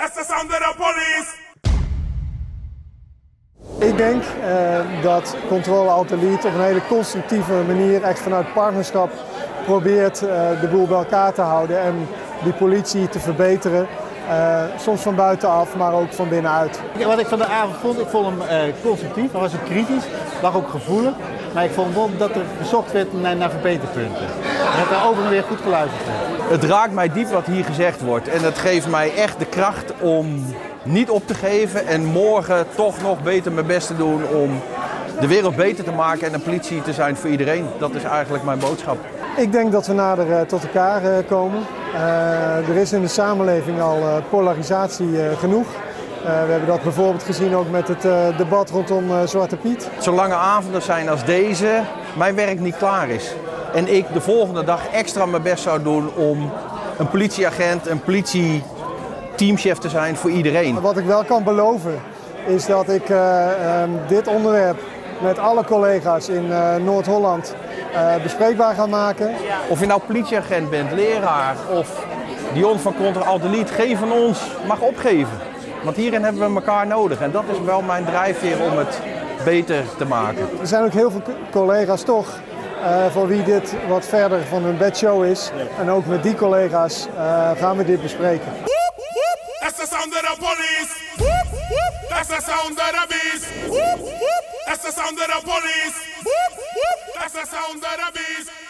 That's the sound of the police. Ik denk dat Controle Alt-Delete op een hele constructieve manier, echt vanuit partnerschap, probeert de boel bij elkaar te houden en die politie te verbeteren. Soms van buitenaf, maar ook van binnenuit. Wat ik van de avond vond, ik vond hem constructief, hij was ook kritisch, lag ook gevoelig. Maar ik vond wel dat er gezocht werd naar verbeterpunten. En dat er over en weer goed geluisterd werd. Het raakt mij diep wat hier gezegd wordt. En het geeft mij echt de kracht om niet op te geven en morgen toch nog beter mijn best te doen om de wereld beter te maken en een politie te zijn voor iedereen. Dat is eigenlijk mijn boodschap. Ik denk dat we nader tot elkaar komen. Er is in de samenleving al polarisatie genoeg. We hebben dat bijvoorbeeld gezien ook met het debat rondom Zwarte Piet. Zolang er avonden zijn als deze, mijn werk niet klaar is. En ik de volgende dag extra mijn best zou doen om een politieagent, een politieteamchef te zijn voor iedereen. Wat ik wel kan beloven is dat ik dit onderwerp met alle collega's in Noord-Holland bespreekbaar ga maken. Of je nou politieagent bent, leraar of Dion van Controle Alt-Delete, geen van ons mag opgeven. Want hierin hebben we elkaar nodig en dat is wel mijn drijfveer om het beter te maken. Er zijn ook heel veel collega's toch voor wie dit wat verder van hun bedshow is. En ook met die collega's gaan we dit bespreken. That's the sound of the police. That's the sound of the beast. That's the sound of the police. That's the sound of the beast.